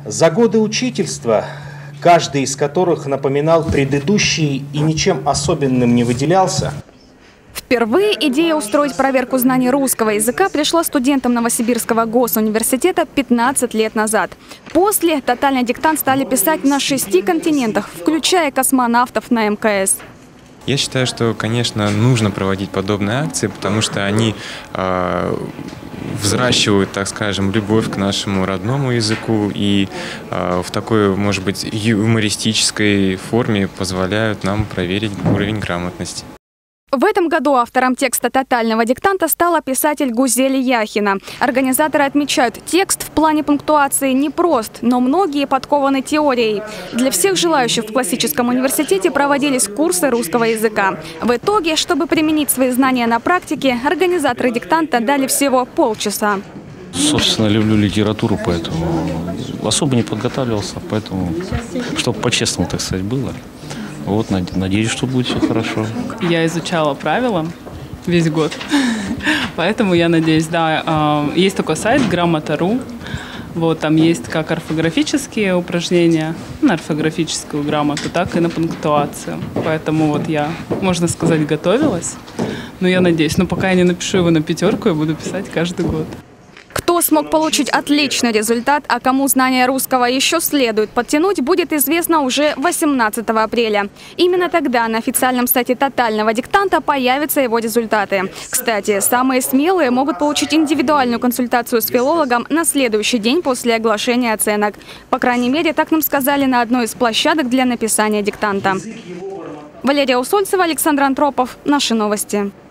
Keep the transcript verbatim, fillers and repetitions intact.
За годы учительства, каждый из которых напоминал предыдущий и ничем особенным не выделялся, впервые идея устроить проверку знаний русского языка пришла студентам Новосибирского госуниверситета пятнадцать лет назад. После тотальный диктант стали писать на шести континентах, включая космонавтов на эм ка эс. Я считаю, что, конечно, нужно проводить подобные акции, потому что они э, взращивают, так скажем, любовь к нашему родному языку и э, в такой, может быть, юмористической форме позволяют нам проверить уровень грамотности. В этом году автором текста тотального диктанта стала писатель Гузель Яхина. Организаторы отмечают, текст в плане пунктуации непрост, но многие подкованы теорией. Для всех желающих в классическом университете проводились курсы русского языка. В итоге, чтобы применить свои знания на практике, организаторы диктанта дали всего полчаса. Собственно, люблю литературу, поэтому особо не подготавливался, поэтому, чтобы по-честному, так сказать, было. Вот, надеюсь, что будет все хорошо. Я изучала правила весь год, поэтому я надеюсь, да. Есть такой сайт грамота точка ру, вот, там есть как орфографические упражнения на орфографическую грамоту, так и на пунктуацию. Поэтому вот я, можно сказать, готовилась, но я надеюсь, но пока я не напишу его на пятерку, я буду писать каждый год. Кто смог получить отличный результат, а кому знания русского еще следует подтянуть, будет известно уже восемнадцатого апреля. Именно тогда на официальном сайте тотального диктанта появятся его результаты. Кстати, самые смелые могут получить индивидуальную консультацию с филологом на следующий день после оглашения оценок. По крайней мере, так нам сказали на одной из площадок для написания диктанта. Валерия Усольцева, Александр Антропов. Наши новости.